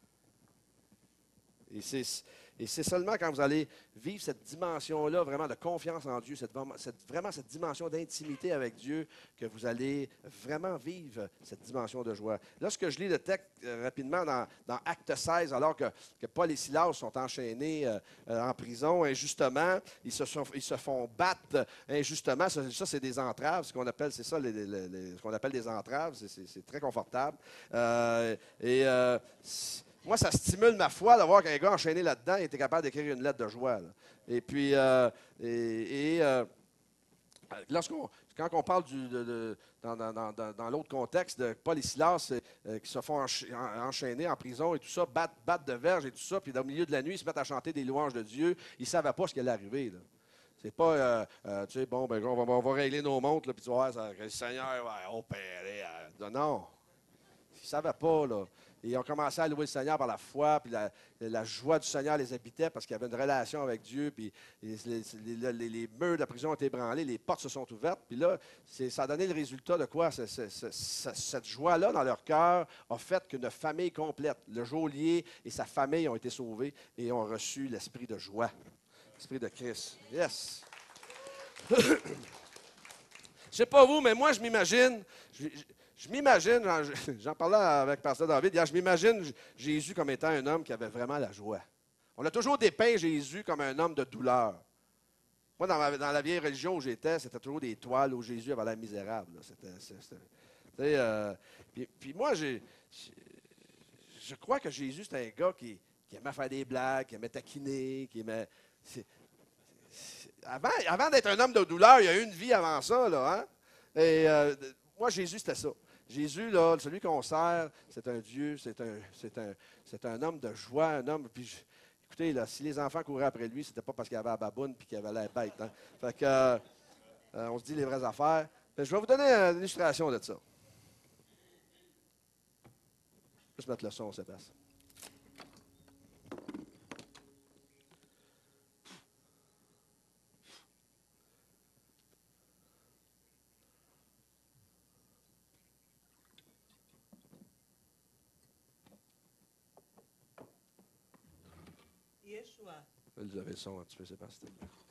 Et c'est, et c'est seulement quand vous allez vivre cette dimension-là, vraiment de confiance en Dieu, cette, cette, vraiment cette dimension d'intimité avec Dieu, que vous allez vraiment vivre cette dimension de joie. Lorsque je lis le texte euh, rapidement dans, dans Acte seize, alors que, que Paul et Silas sont enchaînés euh, euh, en prison injustement, ils se, sont, ils se font battre injustement. Ça, ça, c'est des entraves, ce qu'on appelle, c'est ça, les, les, les, ce qu'on appelle des entraves. C'est, c'est, c'est très confortable. Euh, et euh, moi, ça stimule ma foi de voir qu'un gars enchaîné là-dedans il était capable d'écrire une lettre de joie. Là. Et puis, euh, et, et euh, lorsqu'on, quand on parle du, de, de, dans, dans, dans, dans l'autre contexte de Paul et Silas euh, qui se font enchaîner en prison et tout ça, battre, battre de verge et tout ça, puis au milieu de la nuit, ils se mettent à chanter des louanges de Dieu, ils ne savaient pas ce qui allait arriver. Là. C'est pas, euh, euh, tu sais, bon, ben, on va, on va régler nos montres, là, puis tu vas voir, ça, que le Seigneur va opérer. Euh, non, ils ne savaient pas, là. Et ils ont commencé à louer le Seigneur par la foi, puis la, la joie du Seigneur les habitait parce qu'il y avait une relation avec Dieu, puis les, les, les, les murs de la prison ont été ébranlés, les portes se sont ouvertes, puis là, ça a donné le résultat de quoi? C'est, c'est, c'est, cette joie-là dans leur cœur a fait qu'une famille complète, le geôlier et sa famille ont été sauvés et ont reçu l'esprit de joie, l'esprit de Christ. Yes! Je ne sais pas vous, mais moi, je m'imagine... Je, je, Je m'imagine, j'en parlais avec Pasteur David, hier, je m'imagine Jésus comme étant un homme qui avait vraiment la joie. On a toujours dépeint Jésus comme un homme de douleur. Moi, dans, ma, dans la vieille religion où j'étais, c'était toujours des toiles où Jésus avait l'air misérable. C'était, c'était, euh, puis, puis moi, j'ai, je crois que Jésus, c'est un gars qui, qui aimait faire des blagues, qui aimait taquiner, qui aimait... C'est, c'est, avant avant d'être un homme de douleur, il y a eu une vie avant ça, là, hein? Et euh, moi, Jésus, c'était ça. Jésus, là, celui qu'on sert, c'est un Dieu, c'est un, c'est un, c'est un homme de joie, un homme. Puis, je, écoutez, là, si les enfants couraient après lui, c'était pas parce qu'il avait la baboune et qu'il avait l'air bête. Hein. Fait que, euh, on se dit les vraies affaires. Mais je vais vous donner une illustration de ça. Je vais mettre le son, Sébastien. Yeshua. Vous avez le son un petit peu, Sébastien.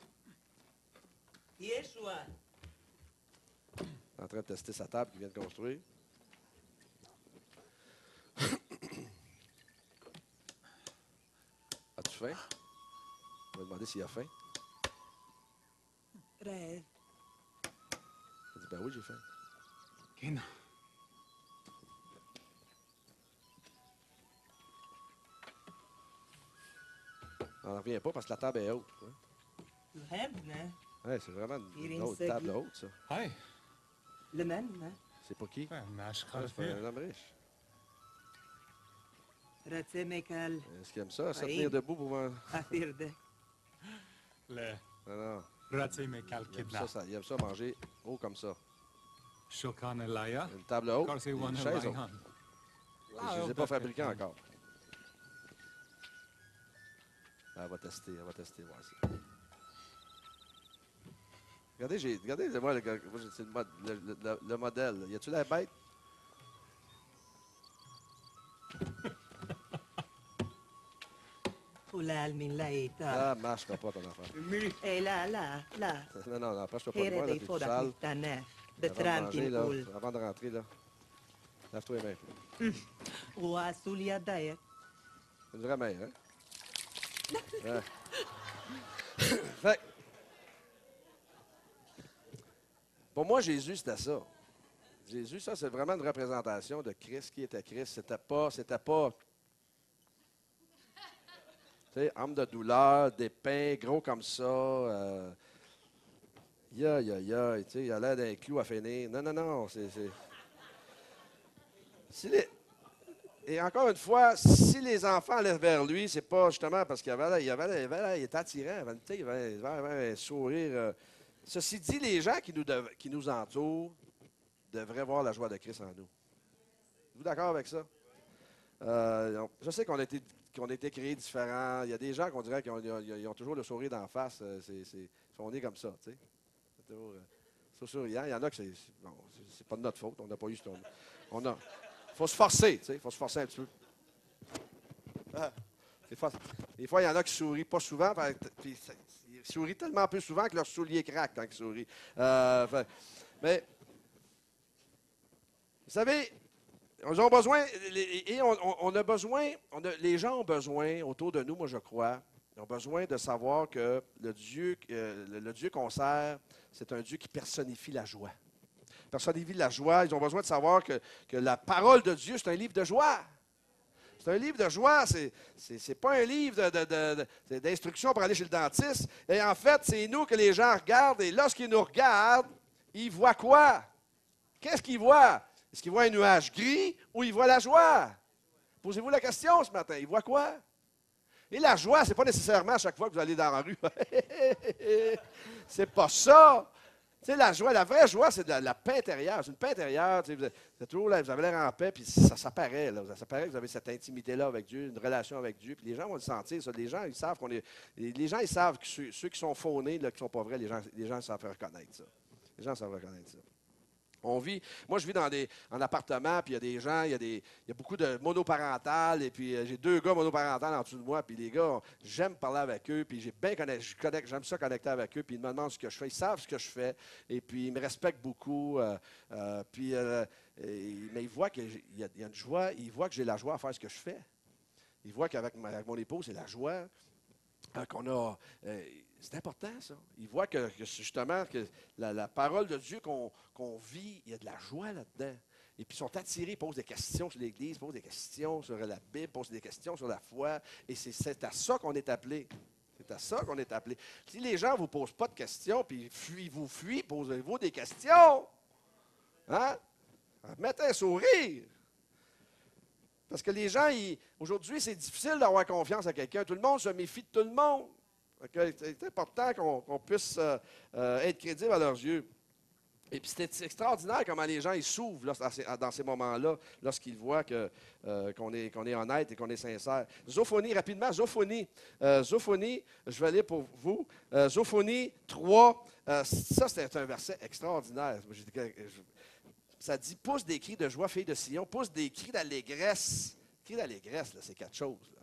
Yeshua. En train de tester sa table qu'il vient de construire. As-tu faim? On va demander s'il a faim. Rêve. Il dit, ben oui, j'ai faim. Genau. On n'en revient pas parce que la table est haute. Hein? Du hämne. Ouais, c'est vraiment une, Il une haute est table insegui. haute, ça. Hi. Le même. C'est pas qui? Well, Nash Ah, c'est pas Khalfir. un homme riche. Ratsemekal. Est-ce qu'il aime ça, se Oui. tenir debout pour voir? Afirde. Le Non, non. Ratsi Mekal Il aime, Kidna. ça, ça, il aime ça manger haut comme ça. Shokan Elaya. Une table haute, Corsi une One chaise haute. Raihan. Je ne les ai pas fabriqués encore. Elle va tester, elle va tester, voir ça. Regardez, j'ai, regardez moi, le, moi, c'est le, mode, le, le, le modèle. Là. Y a-tu la bête? Fulal min laita. Ah, marche pas ton enfant. Ei la la la. Non, non, non, approche-toi pas de Here moi, là, they t'es tout foda sale. kitane. Avant de manger, Betramkin là, ul. avant de rentrer, là, lave-toi les mains. Ua sulia daet. C'est une vraie mère, hein? Ouais. Fait que, pour moi, Jésus, c'était ça. Jésus, ça, c'est vraiment une représentation de Christ. Qui était Christ? C'était pas, c'était pas, tu sais, homme de douleur, dépeint, gros comme ça. Euh, ya, ya, ya, tu sais, il a l'air d'un clou à finir. Non, non, non, c'est... c'est... Si les... Et encore une fois, si les enfants allaient vers lui, c'est pas justement parce qu'il avait, il avait, il avait, il était attirant, il avait, il avait, il avait un sourire. Euh. Ceci dit, les gens qui nous, dev, qui nous entourent devraient voir la joie de Christ en nous. Êtes-vous d'accord avec ça? Euh, je sais qu'on a été, qu'on a été créés différents. Il y a des gens qu'on dirait qu'ils ont, ils ont toujours le sourire d'en face. C'est, c'est, ils sont nés comme ça, tu sais. C'est toujours, euh, souriant. Il y en a que c'est, bon, c'est, c'est pas de notre faute. On n'a pas eu ce tour. On a... Il faut se forcer, tu sais, il faut se forcer un petit peu. Ah, des, fois, des fois, il y en a qui sourient pas souvent, puis ils sourient tellement peu souvent que leurs souliers craquent quand ils sourient. Euh, fait, mais, vous savez, ils ont besoin, et on, on, on a besoin, on a, les gens ont besoin, autour de nous, moi je crois, ils ont besoin de savoir que le Dieu, euh, le, le Dieu qu'on sert, c'est un Dieu qui personnifie la joie. Personnifie la joie. Ils ont besoin de savoir que, que la parole de Dieu, c'est un livre de joie. C'est un livre de joie. Ce n'est pas un livre de, de, de, de, d'instructions pour aller chez le dentiste. Et en fait, c'est nous que les gens regardent. Et lorsqu'ils nous regardent, ils voient quoi? Qu'est-ce qu'ils voient? Est-ce qu'ils voient un nuage gris ou ils voient la joie? Posez-vous la question ce matin. Ils voient quoi? Et la joie, ce n'est pas nécessairement à chaque fois que vous allez dans la rue. C'est pas ça. Tu sais, la joie, la vraie joie, c'est de la, la paix intérieure. C'est une paix intérieure. Tu sais, vous, êtes, vous êtes toujours là, vous avez l'air en paix, puis ça, ça paraît. Là. Ça paraît que vous avez cette intimité-là avec Dieu, une relation avec Dieu. Puis les gens vont le sentir. Ça. Les gens, ils savent qu'on est. Les gens, ils savent que ceux, ceux qui sont faunés, là, qui ne sont pas vrais, les gens, les gens savent reconnaître ça. Les gens savent reconnaître ça. On vit, moi, je vis dans des, en appartement, puis il y a des gens, il y a, des, il y a beaucoup de monoparentales, et puis euh, j'ai deux gars monoparentales en dessous de moi, puis les gars, j'aime parler avec eux, puis j'ai bien connect, je connecte, j'aime ça connecter avec eux, puis ils me demandent ce que je fais, ils savent ce que je fais, et puis ils me respectent beaucoup, euh, euh, puis, euh, et, mais ils voient qu'il y, y a une joie, ils voient que j'ai la joie à faire ce que je fais. Ils voient qu'avec ma, avec mon épouse, c'est la joie euh, qu'on a. Euh, C'est important, ça. Ils voient que, que justement, que la, la parole de Dieu qu'on qu'on vit, il y a de la joie là-dedans. Et puis, ils sont attirés, ils posent des questions sur l'Église, posent des questions sur la Bible, posent des questions sur la foi. Et c'est à ça qu'on est appelé. C'est à ça qu'on est appelé. Si les gens ne vous posent pas de questions, puis fuient, vous fuient, posez-vous des questions. Hein? Mettez un sourire. Parce que les gens, aujourd'hui, c'est difficile d'avoir confiance à quelqu'un. Tout le monde se méfie de tout le monde. Okay? C'est important qu'on qu'on puisse euh, euh, être crédible à leurs yeux. Et puis c'est extraordinaire comment les gens ils s'ouvrent là, dans ces, dans ces moments-là, lorsqu'ils voient que, euh, qu'on est, qu'on est honnête et qu'on est sincère. Zophonie, rapidement, Zophonie. Euh, Zophonie, je vais lire pour vous. Euh, Zophonie trois, euh, ça c'est un verset extraordinaire. Ça dit, pousse des cris de joie, fille de Sion, pousse des cris d'allégresse. Cris d'allégresse, c'est quelque chose. Là.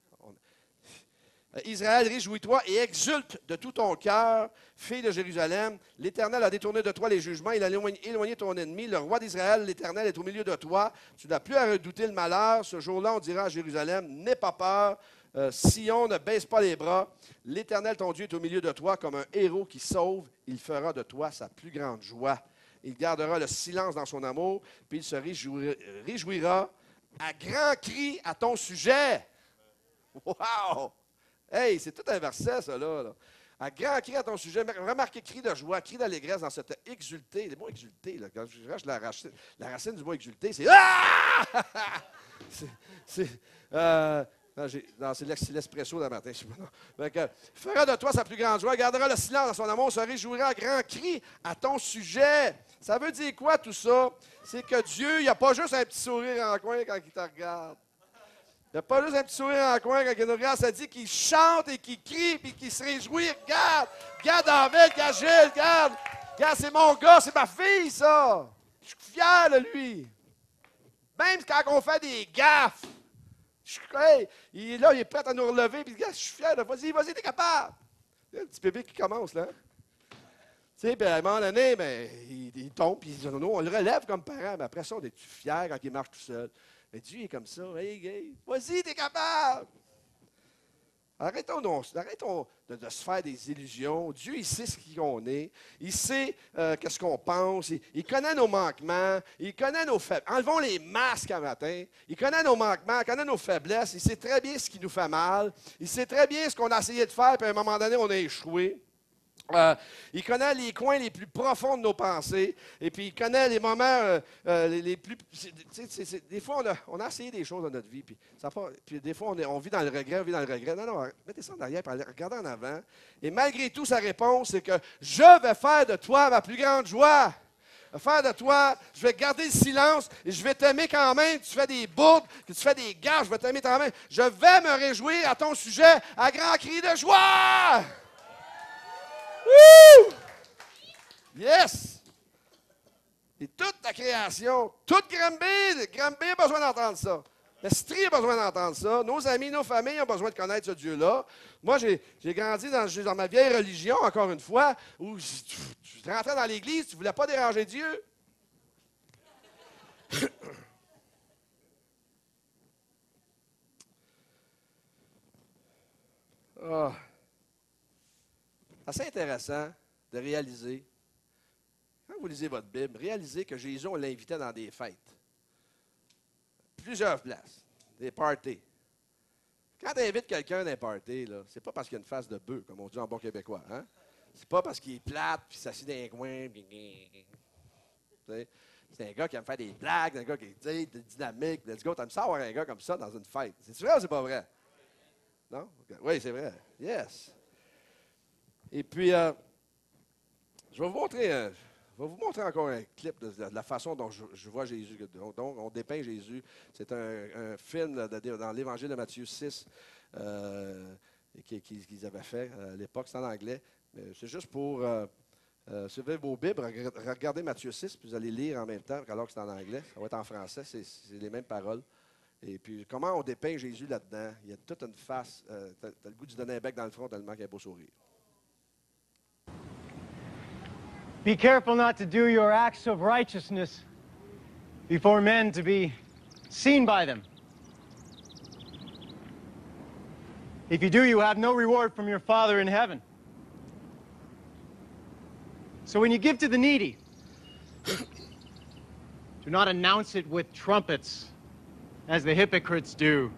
Israël, réjouis-toi et exulte de tout ton cœur, fille de Jérusalem. L'Éternel a détourné de toi les jugements, il a éloigné ton ennemi. Le roi d'Israël, l'Éternel, est au milieu de toi. Tu n'as plus à redouter le malheur. Ce jour-là, on dira à Jérusalem, n'aie pas peur. Euh, Sion, ne baisse pas les bras. L'Éternel, ton Dieu, est au milieu de toi comme un héros qui sauve. Il fera de toi sa plus grande joie. Il gardera le silence dans son amour, puis il se réjouira, réjouira à grands cris à ton sujet. Wow! Hey, c'est tout un verset, ça, là. là. À grand cri à ton sujet, remarquez cri de joie, cri d'allégresse dans cette exulté. Les mots exulté, là, quand je cherche la racine, la racine du mot exulté, c'est ah! C'est euh, c'est l'espresso d'un matin. Je sais pas, non. Donc, euh, fera de toi sa plus grande joie, gardera le silence dans son amour, se réjouira à grand cri à ton sujet. Ça veut dire quoi, tout ça? C'est que Dieu, il n'y a pas juste un petit sourire en coin quand il te regarde. Il n'y a pas juste un petit sourire en coin quand il nous regarde, ça dit qu'il chante et qu'il crie et qu'il se réjouit. Regarde, regarde David, regarde Gilles, regarde. Regarde, c'est mon gars, c'est ma fille, ça. Je suis fier de lui. Même quand on fait des gaffes, je suis, hey, il est là, il est prêt à nous relever. Puis, regarde, je suis fier de lui. Vas-y, vas-y, t'es capable. Il y a un petit bébé qui commence, là. Tu sais, puis à un moment donné, ben, il, il tombe, puis on le relève comme parent. Mais après ça, on est fier quand il marche tout seul. Mais Dieu est comme ça. Hey, hey, vas-y, t'es capable. Arrêtons, donc, arrêtons de, de se faire des illusions. Dieu, il sait ce qu'on est. Il sait euh, qu'est-ce qu'on pense. Il, il connaît nos manquements. Il connaît nos faiblesses. Enlevons les masques un matin. Il connaît nos manquements. Il connaît nos faiblesses. Il sait très bien ce qui nous fait mal. Il sait très bien ce qu'on a essayé de faire, puis à un moment donné, on a échoué. Euh, il connaît les coins les plus profonds de nos pensées, et puis il connaît les moments euh, euh, les, les plus... C'est, c'est, c'est, des fois, on a, on a essayé des choses dans notre vie, puis, ça pas, puis des fois, on, est, on vit dans le regret, on vit dans le regret. Non, non, mettez ça en arrière, puis regardez en avant. Et malgré tout, sa réponse, c'est que « Je vais faire de toi ma plus grande joie. » Faire de toi, je vais garder le silence et je vais t'aimer quand même. Tu fais des bourdes, que tu fais des gaffes, je vais t'aimer quand même. Je vais me réjouir à ton sujet à grands cris de joie. Woo! Yes! Et toute ta création, toute Granby, Granby a besoin d'entendre ça. L'Estrie a besoin d'entendre ça. Nos amis, nos familles ont besoin de connaître ce Dieu-là. Moi, j'ai, j'ai grandi dans, dans ma vieille religion, encore une fois, où tu, tu rentrais dans l'Église, tu ne voulais pas déranger Dieu. Oh. C'est assez intéressant de réaliser, quand vous lisez votre Bible, réalisez que Jésus, on l'invitait dans des fêtes. Plusieurs places, des parties. Quand tu invites quelqu'un dans un party, là, c'est pas parce qu'il y a une face de bœuf, comme on dit en bon québécois. Hein? C'est pas parce qu'il est plate, puis s'assit dans un coin, puis... C'est un gars qui aime faire des blagues, un gars qui est dynamique. Let's go, t'aimes ça avoir un gars comme ça dans une fête. C'est vrai ou c'est pas vrai? Non? Oui, c'est vrai. Yes. Et puis, euh, je vais vous montrer, un- je vais vous montrer encore un clip de, de la façon dont je, je vois Jésus. Donc, donc, on dépeint Jésus. C'est un, un film là, de- dans l'Évangile de Matthieu six euh, qu'ils qui, qu'ils avaient fait à l'époque. C'est en anglais. Mais c'est juste pour... Euh, euh, si vous avez vos Bibles, reg- regardez Matthieu six, puis vous allez lire en même temps, alors que c'est en anglais. Ça va être en français, c'est c'est les mêmes paroles. Et puis, comment on dépeint Jésus là-dedans? Il y a toute une face. Euh, tu as le goût de lui donner un bec dans le front tellement qu'il a un beau sourire. Be careful not to do your acts of righteousness before men to be seen by them. If you do, you have no reward from your Father in heaven. So when you give to the needy, do not announce it with trumpets, as the hypocrites do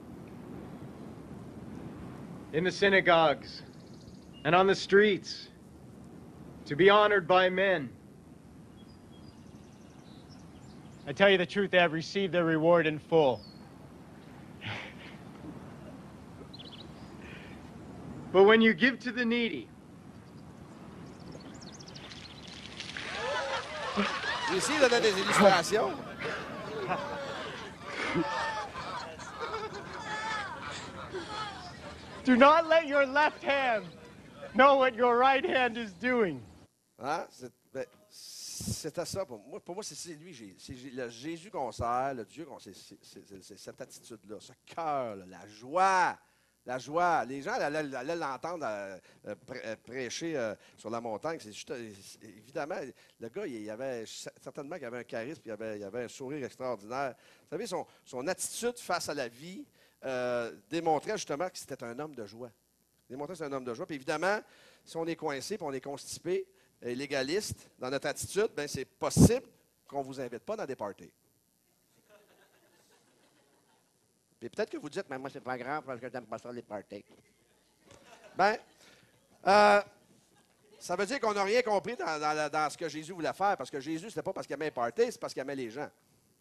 in the synagogues and on the streets, to be honored by men. I tell you the truth, they have received their reward in full. But when you give to the needy, Ici, il a des illustrations. do not let your left hand know what your right hand is doing. Hein? C'est- ben, C'était ça pour moi. Pour moi, c'est c'est lui, Jé- c'est Jé- le Jésus qu'on sert, le Dieu qu'on sert. C'est c'est- c'est- c'est cette attitude-là, ce cœur, là, la joie. La joie. Les gens allaient allaient l'entendre euh, euh, prê- euh, prêcher euh, sur la montagne. C'est juste, euh, c'est- évidemment, le gars, il, il avait certainement qu'il avait un charisme, puis il avait, il avait un sourire extraordinaire. Vous savez, son, son attitude face à la vie euh, démontrait justement que c'était un homme de joie. Démontrait que c'est un homme de joie. Puis évidemment, si on est coincé, puis on est constipé, et légaliste dans notre attitude, bien, c'est possible qu'on ne vous invite pas dans des parties. Puis peut-être que vous dites, mais moi, c'est pas grave parce que je n'aime pas ça, les parties. Bien, euh, ça veut dire qu'on n'a rien compris dans, dans la- dans ce que Jésus voulait faire, parce que Jésus, ce n'était pas parce qu'il aimait les parties, c'est parce qu'il aimait les gens.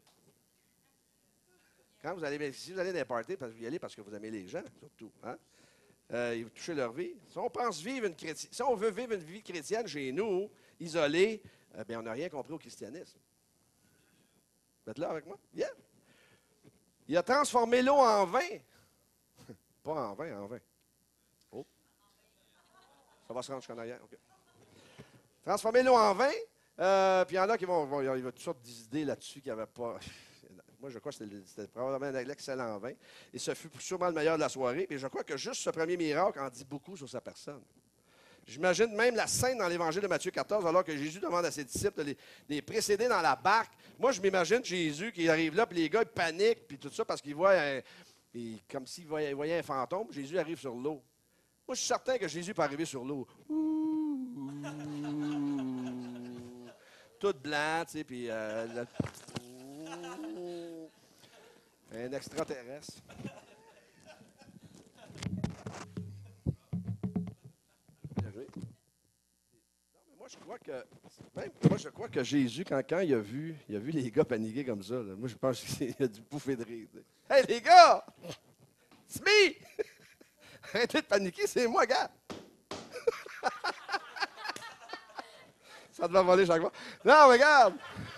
Quand vous allez, si vous allez dans les parties, parce que vous y allez parce que vous aimez les gens, surtout. Hein? Euh, ils vous touchez leur vie. Si on pense vivre une chréti- si on veut vivre une vie chrétienne chez nous, isolée, eh bien, on n'a rien compris au christianisme. Vous êtes là avec moi? Yeah. Il a transformé l'eau en vin. Pas en vin, en vin. Oh. Ça va se rendre jusqu'en arrière. OK. Transformer l'eau en vin. Euh, puis il y en a qui vont, vont- il y a toutes sortes d'idées là-dessus qu'il n'y avait pas. Moi, je crois que c'était c'était probablement un excellent vin. Et ce fut sûrement le meilleur de la soirée. Et je crois que juste ce premier miracle en dit beaucoup sur sa personne. J'imagine même la scène dans l'Évangile de Matthieu quatorze, alors que Jésus demande à ses disciples de les, de les précéder dans la barque. Moi, je m'imagine Jésus qui arrive là, puis les gars, ils paniquent, puis tout ça, parce qu'ils voient, un- et comme s'ils voyaient, voyaient un fantôme. Jésus arrive sur l'eau. Moi, je suis certain que Jésus peut arriver sur l'eau. Ouh. Tout blanc, tu sais, puis euh, le- un extraterrestre. Bien joué. Non, mais moi, je crois que, même, moi, je crois que Jésus, quand, quand il, a vu, il a vu les gars paniquer comme ça, là, moi, je pense qu'il a dû bouffer de rire. tu sais. Hey, les gars! C'est me! Arrêtez de paniquer, c'est moi, gars! Ça devait voler chaque fois. Non, mais regarde!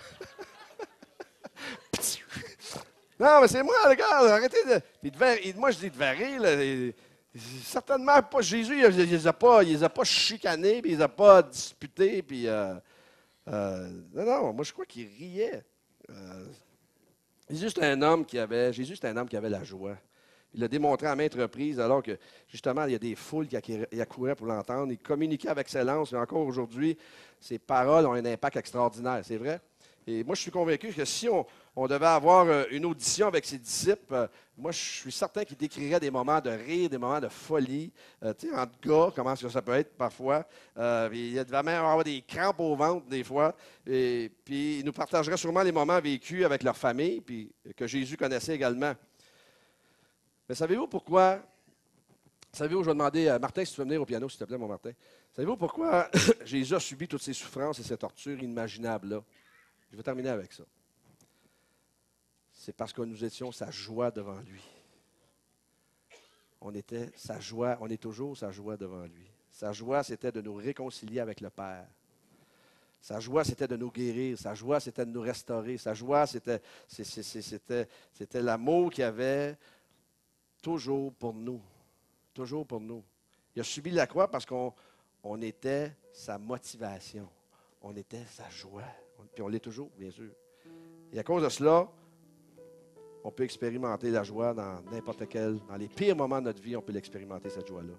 Non, mais c'est moi, regarde, arrêtez de. Puis devait- il- moi, je dis de rire, là. il- Certainement pas Jésus, il ne les a pas, il les a pas chicanés, puis il les a pas disputés, puis. euh, euh, non, non, moi, je crois qu'il riait. Euh, Jésus, c'était un homme qui avait. Jésus, c'était un homme qui avait la joie. Il l'a démontré à maintes reprises, alors que, justement, il y a des foules qui accouraient qui accouraient pour l'entendre. Il communiquait avec excellence. Et encore aujourd'hui, ses paroles ont un impact extraordinaire, c'est vrai. Et moi, je suis convaincu que si on, on devait avoir euh, une audition avec ses disciples, euh, moi, je suis certain qu'il décrirait des moments de rire, des moments de folie. Euh, tu sais, entre gars, comment est-ce que ça peut être parfois. Euh, puis il devait même avoir des crampes au ventre, des fois. Et puis, il nous partagerait sûrement les moments vécus avec leur famille, puis que Jésus connaissait également. Mais savez-vous pourquoi? Savez-vous, je vais demander à Martin si tu veux venir au piano, s'il te plaît, mon Martin. Savez-vous pourquoi Jésus a subi toutes ces souffrances et ces tortures inimaginables-là? Je vais terminer avec ça. C'est parce que nous étions sa joie devant lui. on était sa joie, on est toujours sa joie devant lui. Sa joie, c'était de nous réconcilier avec le Père. Sa joie, c'était de nous guérir. Sa joie, c'était de nous restaurer. Sa joie, c'était, c'était, c'était l'amour qu'il avait toujours pour nous. Toujours pour nous. Il a subi la croix parce qu'on on était sa motivation. On était sa joie. Puis on l'est toujours, bien sûr. Et à cause de cela, on peut expérimenter la joie dans n'importe quel, dans les pires moments de notre vie, on peut l'expérimenter, cette joie-là.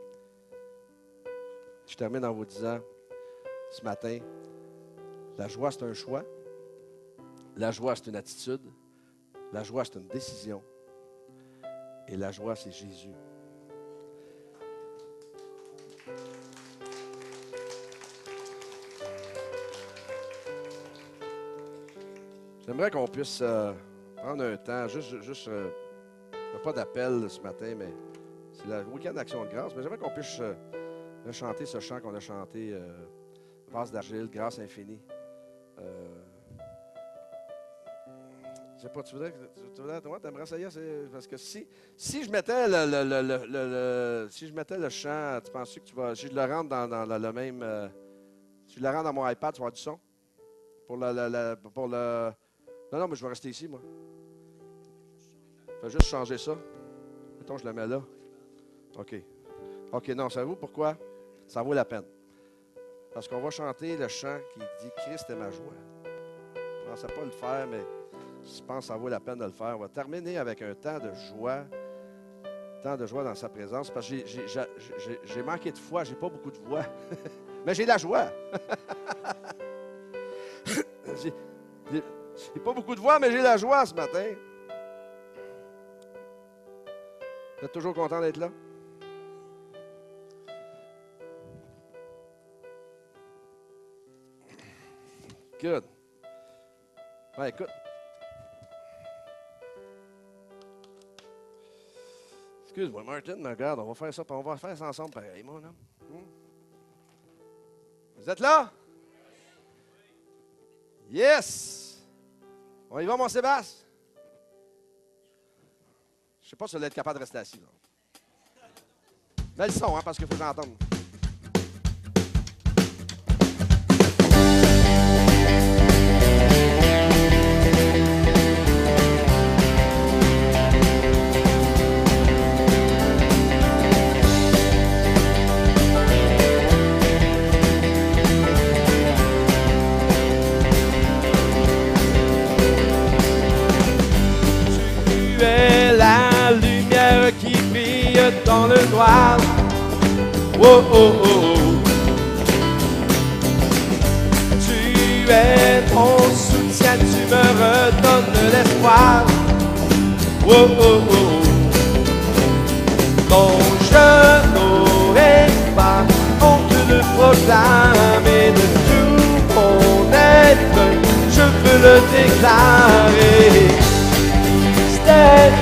Je termine en vous disant, ce matin, la joie, c'est un choix. La joie, c'est une attitude. La joie, c'est une décision. Et la joie, c'est Jésus. J'aimerais qu'on puisse euh, prendre un temps, juste, juste euh, pas d'appel ce matin, mais c'est le week-end d'Action de grâce, mais j'aimerais qu'on puisse euh, chanter ce chant qu'on a chanté, euh, Vase d'argile, grâce infinie. Euh, je sais pas, tu voudrais, tu voudrais, toi, t'aimerais essayer, parce que si, si je mettais le, le, le, le, le, le si je mettais le chant, tu penses que tu vas, si je le rentre dans, dans, dans le même, euh, si je le rentre dans mon iPad, tu vas avoir du son pour le, le, le pour le, non, non, mais je vais rester ici, moi. Je vais juste changer ça. Mettons, je le mets là. OK. OK, non, savez-vous pourquoi? Ça vaut la peine. Parce qu'on va chanter le chant qui dit « Christ est ma joie ». Je ne pensais pas le faire, mais je pense que ça vaut la peine de le faire. On va terminer avec un temps de joie, un temps de joie dans sa présence, parce que j'ai, j'ai, j'ai, j'ai manqué de foi, j'ai pas beaucoup de voix, mais j'ai la joie. j'ai, j'ai, j'ai pas beaucoup de voix, mais j'ai la joie ce matin. Vous êtes toujours content d'être là? Good. Ouais, écoute. Excuse-moi, Martin, mais regarde, on va faire ça, on va faire ça ensemble pareil, mon homme. Hmm? Vous êtes là? Yes! On y va, mon Sébastien? Je ne sais pas si vous allez être capable de rester assis. Là. Mais le son, hein, parce qu'il faut que j'entende. Dans le noir, oh oh oh, tu es mon soutien, tu me redonnes l'espoir, oh oh oh, dont je n'aurai pas honte de proclamer de tout mon être, je peux le déclarer, c'était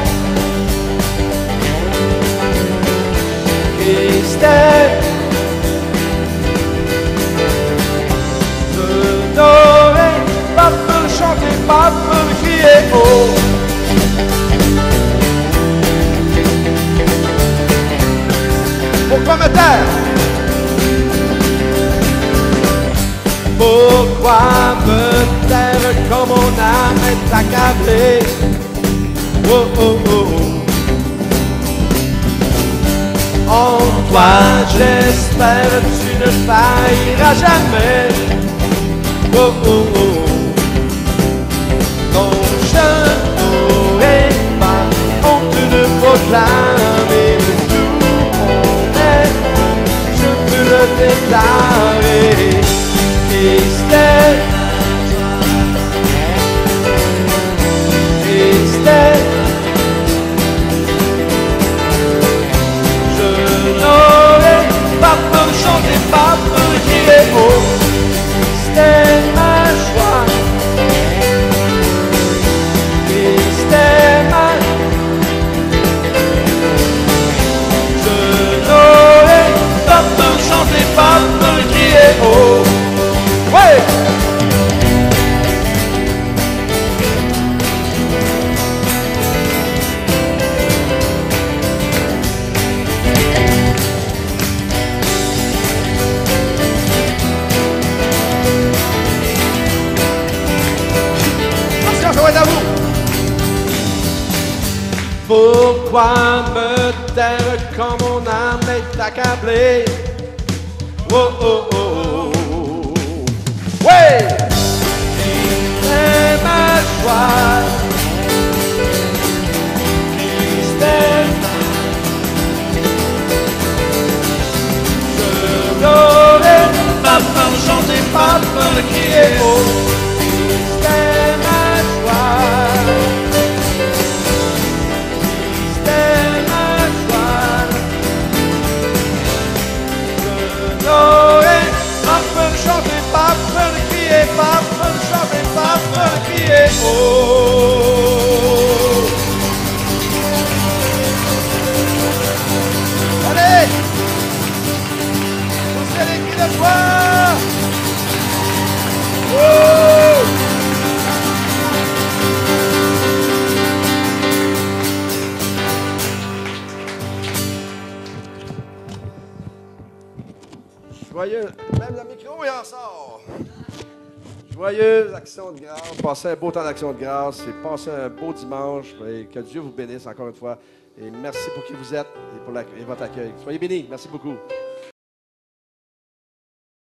je n'aurais pas peur chanter, pas peur crier haut. Pourquoi me taire? Pourquoi me taire quand mon âme est accablée? Oh oh oh. En toi j'espère, tu ne failliras jamais. Oh oh oh. Non, je n'aurai pas honte de proclamer de tout mon être, je peux le déclarer. Christ est, Christ est. Pas peur chanter, pas peur crier haut, c'était ma joie. m'asseoir, me taire quand mon âme est accablée. Oh oh oh oh. Ouais! Et m'asseoir. Je n'aurai pas peur de chanter, pas peur de crier haut. C'était m'asseoir. C'était m'asseoir. Je n'aurai pas peur de chanter, pas peur de crier, pas peur de chanter, pas peur de crier haut. Allez! Poussez les cris de joie! Oh! Joyeux, même le micro il en sort. Joyeuse action de grâce, passez un beau temps d'action de grâce et passez un beau dimanche et que Dieu vous bénisse encore une fois. Et merci pour qui vous êtes et pour la, et votre accueil. Soyez bénis, merci beaucoup.